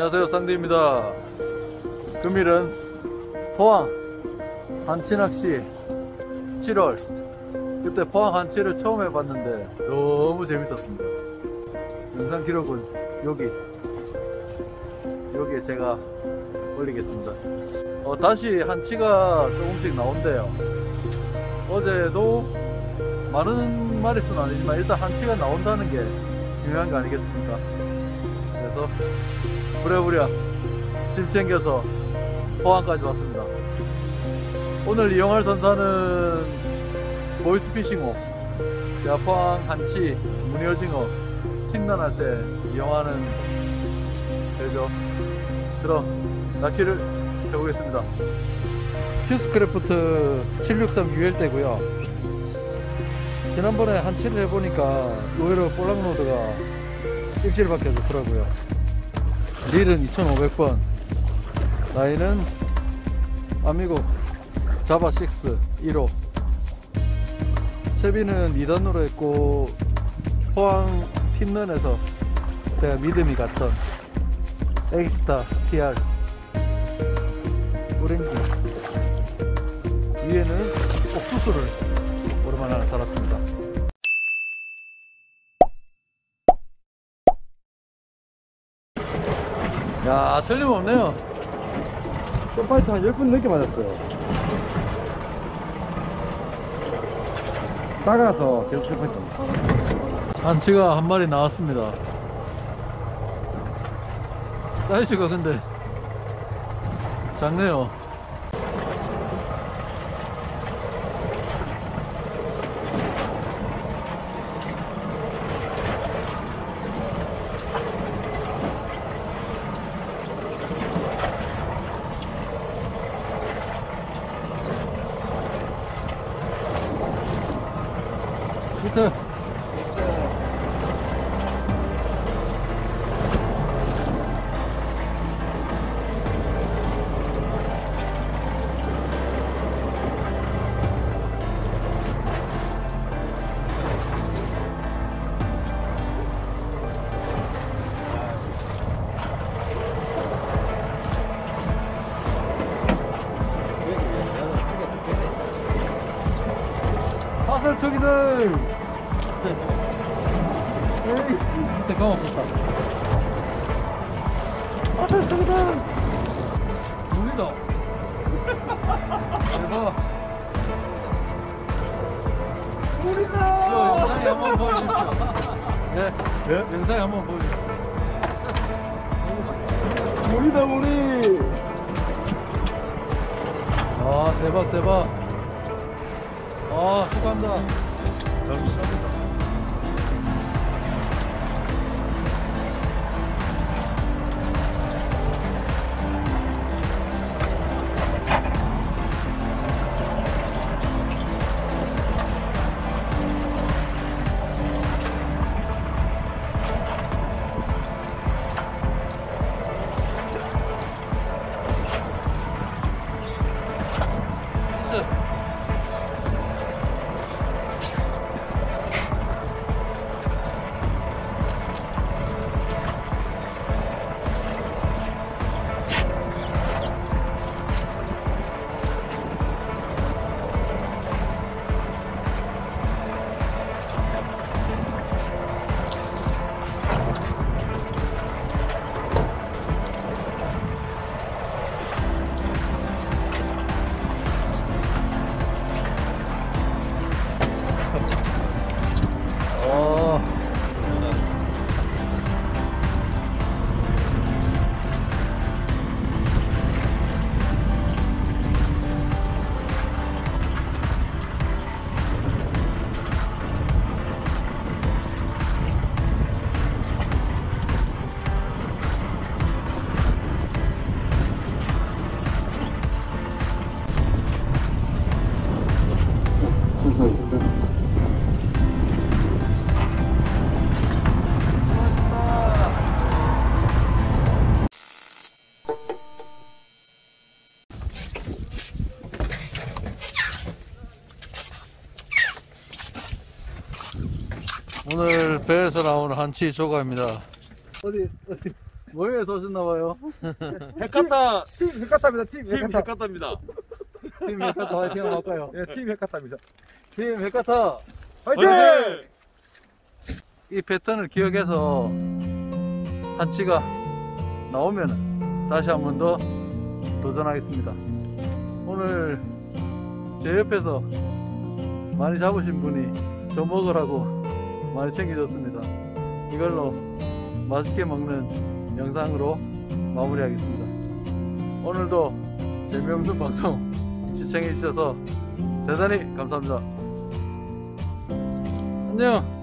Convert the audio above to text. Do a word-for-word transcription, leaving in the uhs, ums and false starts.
안녕하세요, 쌍디입니다. 금일은 포항 한치낚시 칠월, 그때 포항 한치를 처음 해봤는데 너무 재밌었습니다. 영상 기록은 여기 여기에 제가 올리겠습니다. 어, 다시 한치가 조금씩 나온대요. 어제도 많은 마리수는 아니지만 일단 한치가 나온다는 게 중요한 거 아니겠습니까? 그래서 부랴부랴 짐 챙겨서 포항까지 왔습니다. 오늘 이용할 선사는 보이스피싱호, 제가 포항 한치, 무늬오징어 싱단할 때 이용하는 배죠. 그럼 낚시를 해보겠습니다. 휴스크래프트 칠백육십삼 유엘대고요. 지난번에 한치를 해보니까 의외로 볼락로드가 일주일밖에 좋더라고요. 릴은 이천오백 번, 나이는 아미고 자바 육 일 호, 채비는 이 단으로 했고 포항 핀런에서 제가 믿음이 갔던 엑스타 티알 오렌지, 위에는 옥수수를 오랜만에 하나 달았습니다. 야, 틀림없네요. 쇼파이트 한 열 분 넘게 맞았어요. 작아서 계속 쇼파이트. 한치가 한 마리 나왔습니다. 사이즈가 근데 작네요. 히트. 화살초기들! 에이, 밑에 감아봤다. 화살초기들! 물리다! 대박! 물이다! 영상에 한번 보여주십시오. 네, 네? 영상에 한번 보여주십시오. 물이다, 물이! 아, 대박, 대박! 아, 축하합니다. 감사합니다. 오늘 배에서 나오는 한치 조가입니다. 어디 어디 모임에서 오셨나봐요. 백카타 팀 백카타입니다. 팀 팀 백카타. 백카타입니다. 팀 백카타 화이팅 한번 할까요? 예, 팀 백카타입니다. 팀 백카타 화이팅! 화이팅! 이 패턴을 기억해서 한치가 나오면 다시 한 번 더 도전하겠습니다. 오늘 제 옆에서 많이 잡으신 분이 저 먹으라고 많이 챙겨줬습니다. 이걸로 맛있게 먹는 영상으로 마무리하겠습니다. 오늘도 재미없는 방송 시청해 주셔서 대단히 감사합니다. 안녕.